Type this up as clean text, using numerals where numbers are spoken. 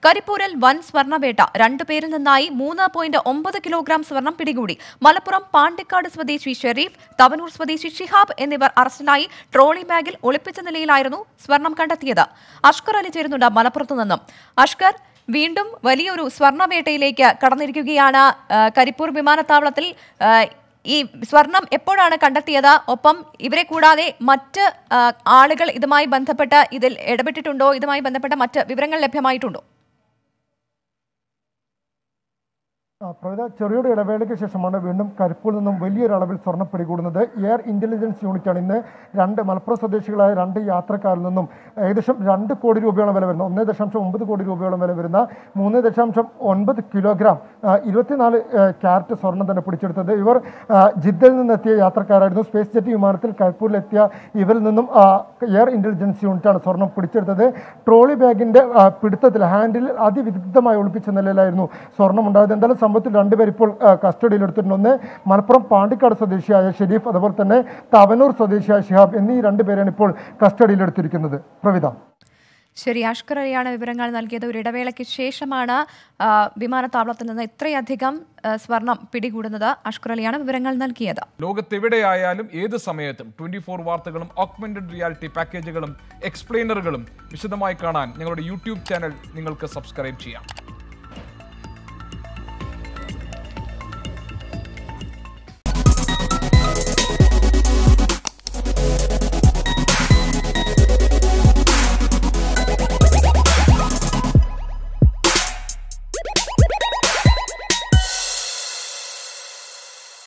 കരിപ്പൂരിൽ വൻ സ്വർണ്ണവേട്ട. 2 പേരിൽ നിന്നായി 3.9 കിലോഗ്രാം സ്വർണം പിടികൂടി. മലപ്പുറം പാണ്ടിക്കാട് സ്വദേശി ഷെരീഫ്, തവനൂർ സ്വദേശി ഷിഹാബ് എന്നിവർ അറസ്റ്റിലായി. ട്രോളി ബാഗിൽ ഒളിപ്പിച്ച നിലയിലായിരുന്നു സ്വർണം കണ്ടെത്തിയത്. അഷ്കർ അലി ചേരുന്നുണ്ട് മലപ്പുറത്തു നിന്നും. അഷ്കർ, വീണ്ടും വലിയൊരു സ്വർണ്ണവേട്ടയിലേക്ക് കടന്നിരിക്കുകയാണ് കരിപ്പൂർ വിമാനത്താവളത്തിൽ. ഈ സ്വർണം എപ്പോഴാണ് കണ്ടെത്തിയത്? ഒപ്പം ഇവരെ കൂടാതെ മറ്റ് ആളുകൾ ഇതുമായി ബന്ധപ്പെട്ട് ഇതിൽ ഇടപെട്ടിട്ടുണ്ടോ? ഇതുമായി ബന്ധപ്പെട്ട മറ്റ് വിവരങ്ങൾ ലഭ്യമായിട്ടുണ്ടോ? ചെറിയൊരു ഇടവേളയ്ക്ക് ശേഷമാണ് വീണ്ടും കരിപ്പൂരിൽ നിന്നും വലിയൊരു അളവിൽ സ്വർണ്ണം പിടികൂടുന്നത്. എയർ ഇന്റലിജൻസ് യൂണിറ്റാണ് ഇന്ന് മലപ്പുറം സ്വദേശികളായ 2 യാത്രക്കാരിൽ നിന്നും ഏകദേശം 2 കോടി രൂപയോളം വില വരുന്ന 1.9 കോടി രൂപയോളം വില വരുന്ന 3.9 കിലോഗ്രാം 24 ക്യാരറ്റ് സ്വർണം തന്നെ പിടിച്ചെടുത്തത്. ഇവർ ജിദ്ദയിൽ നിന്നെത്തിയ യാത്രക്കാരായിരുന്നു. സ്പേസ് ജെറ്റ് വിമാനത്തിൽ കരിപ്പൂരിലെത്തിയ ഇവരിൽ നിന്നും എയർ ഇന്റലിജൻസ് യൂണിറ്റാണ് സ്വർണം പിടിച്ചെടുത്തത്. ട്രോളി ബാഗിന്റെ പിടുത്തത്തിൽ ഹാൻഡിൽ അതിവിദഗ്ധമായി ഒളിപ്പിച്ച നിലയിലായിരുന്നു സ്വർണം ഉണ്ടായത്. എന്തായാലും സംഭവത്തിൽ 2 പേർ ഇപ്പോൾ കസ്റ്റഡിയിലെടുത്തിട്ടുണ്ട്. ഒന്ന് മലപ്പുറം പാണ്ടിക്കാട് സ്വദേശിയായ ഷെരീഫ്, അതുപോലെ തന്നെ തവനൂർ സ്വദേശിയായ ഷിഹാബ് എന്നീ 2 പേരാണ് ഇപ്പോൾ കസ്റ്റഡിയിലെടുത്തിരിക്കുന്നത്. പ്രവിധ. ശരി, അഷ്കർ അലിയാണ് വിവരങ്ങൾ നൽകിയത്. ഒരു ഇടവേളയ്ക്ക് ശേഷമാണ് വിമാനത്താവളത്തിൽ നിന്ന് ഇത്രയധികം സ്വർണം പിടികൂടുന്നത്. അഷ്കർ അലിയാണ് വിവരങ്ങൾ നൽകിയത്. ലോകത്തെവിടെയായാലും ഏത് സമയത്തും 24 വാർത്തകളും ഓഗ്മെന്റഡ് റിയാലിറ്റി പാക്കേജുകളും എക്സ്പ്ലെയിനറുകളും വിശദമായി കാണാൻ ഞങ്ങളുടെ യൂട്യൂബ് ചാനൽ നിങ്ങൾക്ക് സബ്സ്ക്രൈബ് ചെയ്യാം.